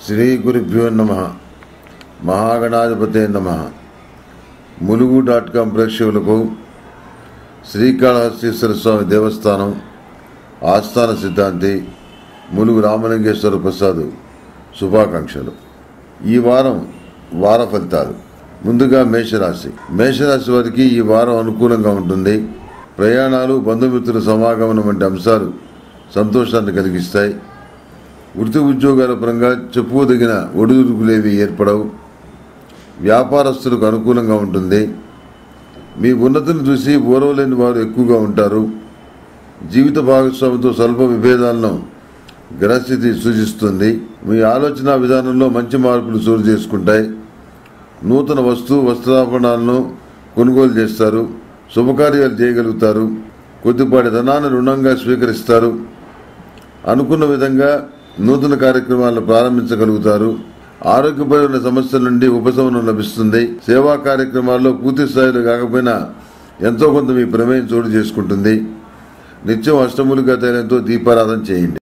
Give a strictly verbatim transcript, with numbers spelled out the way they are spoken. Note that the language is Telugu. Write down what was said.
శ్రీ గురుభ్యో నమః. మహాగణాధిపతే నమః. ములుగు డాట్ కామ్ ప్రేక్షకులకు శ్రీకాళహస్తీశ్వర స్వామి దేవస్థానం ఆస్థాన సిద్ధాంతి ములుగు రామలింగేశ్వర ప్రసాద్ శుభాకాంక్షలు. ఈ వారం వార ఫలితాలు. ముందుగా మేషరాశి. మేషరాశి వారికి ఈ వారం అనుకూలంగా ఉంటుంది. ప్రయాణాలు, బంధుమిత్రుల సమాగమనం వంటి అంశాలు సంతోషాన్ని కలిగిస్తాయి. వృత్తి ఉద్యోగాల పరంగా చెప్పుకోదగిన ఒడిదుడుకులేవి ఏర్పడవు. వ్యాపారస్తులకు అనుకూలంగా ఉంటుంది. మీ ఉన్నతిని చూసి ఓర్వలేని వారు ఎక్కువగా ఉంటారు. జీవిత భాగస్వామితో స్వల్ప విభేదాలను గ్రహస్థితి సూచిస్తుంది. మీ ఆలోచన విధానంలో మంచి మార్పులు చోటు చేసుకుంటాయి. నూతన వస్తు వస్త్రాభరణాలను కొనుగోలు చేస్తారు. శుభకార్యాలు చేయగలుగుతారు. కొద్దిపాటి ధనాన్ని రుణంగా స్వీకరిస్తారు. అనుకున్న విధంగా నూతన కార్యక్రమాలను ప్రారంభించగలుగుతారు. ఆరోగ్యపరమైన సమస్యల నుండి ఉపశమనం లభిస్తుంది. సేవా కార్యక్రమాల్లో పూర్తి స్థాయిలో కాకపోయినా ఎంతో కొంత మీ ప్రమేయం చోటు చేసుకుంటుంది. నిత్యం అష్టములుగా తైలంతో దీపారాధన చేయండి.